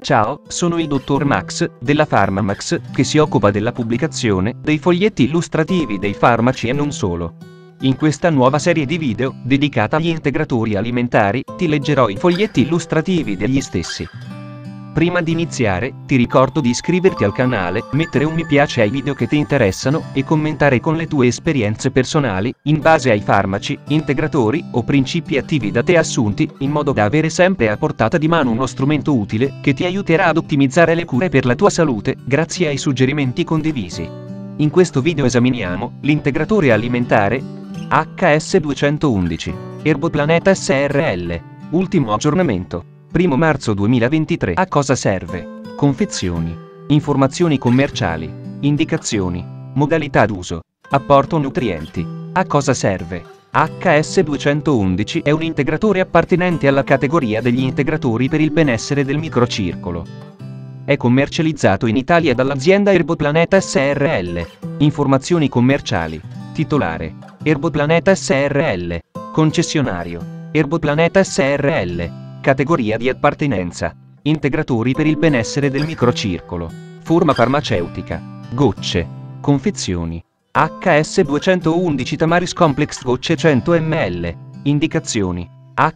Ciao, sono il dottor Max, della PharmaMax, che si occupa della pubblicazione dei foglietti illustrativi dei farmaci e non solo. In questa nuova serie di video, dedicata agli integratori alimentari, ti leggerò i foglietti illustrativi degli stessi. Prima di iniziare, ti ricordo di iscriverti al canale, mettere un mi piace ai video che ti interessano, e commentare con le tue esperienze personali, in base ai farmaci, integratori, o principi attivi da te assunti, in modo da avere sempre a portata di mano uno strumento utile, che ti aiuterà ad ottimizzare le cure per la tua salute, grazie ai suggerimenti condivisi. In questo video esaminiamo l'integratore alimentare HS211, Erboplaneta SRL. Ultimo aggiornamento. 1 marzo 2023. A cosa serve? Confezioni. Informazioni commerciali. Indicazioni. Modalità d'uso. Apporto nutrienti. A cosa serve? HS211 è un integratore appartenente alla categoria degli integratori per il benessere del microcircolo. È commercializzato in Italia dall'azienda Erboplaneta SRL. Informazioni commerciali. Titolare: Erboplaneta SRL. Concessionario: Erboplaneta SRL. Categoria di appartenenza: integratori per il benessere del microcircolo. Forma farmaceutica: gocce. Confezioni: HS211 Tamaris Complex gocce 100 ml. Indicazioni: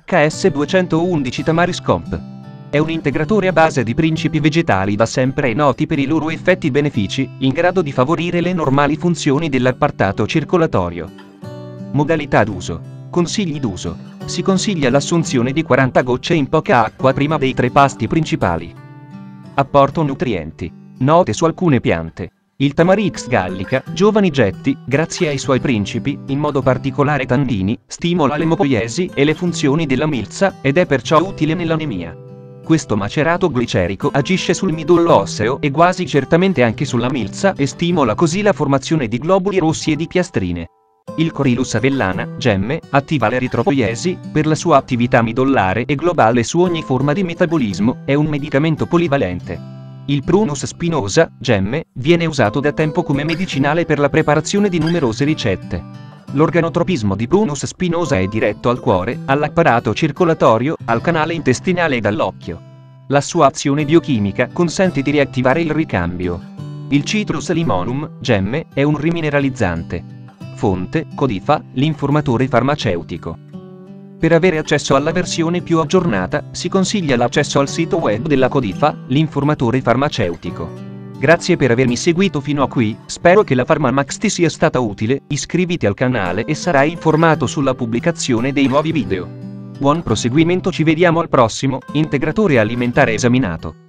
HS211 Tamaris Comp. È un integratore a base di principi vegetali da sempre noti per i loro effetti benefici, in grado di favorire le normali funzioni dell'apparato circolatorio. Modalità d'uso. Consigli d'uso. Si consiglia l'assunzione di 40 gocce in poca acqua prima dei 3 pasti principali. Apporto nutrienti. Note su alcune piante. Il Tamarix gallica, giovani getti, grazie ai suoi principi, in modo particolare tannini, stimola l'emopoiesi e le funzioni della milza, ed è perciò utile nell'anemia. Questo macerato glicerico agisce sul midollo osseo e quasi certamente anche sulla milza e stimola così la formazione di globuli rossi e di piastrine. Il Corylus avellana, gemme, attiva l'eritropoiesi, per la sua attività midollare e globale su ogni forma di metabolismo, è un medicamento polivalente. Il Prunus spinosa, gemme, viene usato da tempo come medicinale per la preparazione di numerose ricette. L'organotropismo di Prunus spinosa è diretto al cuore, all'apparato circolatorio, al canale intestinale ed all'occhio. La sua azione biochimica consente di riattivare il ricambio. Il Citrus limonum, gemme, è un rimineralizzante. Fonte: Codifa, l'informatore farmaceutico. Per avere accesso alla versione più aggiornata, si consiglia l'accesso al sito web della Codifa, l'informatore farmaceutico. Grazie per avermi seguito fino a qui, spero che la PharmaMax ti sia stata utile, iscriviti al canale e sarai informato sulla pubblicazione dei nuovi video. Buon proseguimento, ci vediamo al prossimo integratore alimentare esaminato.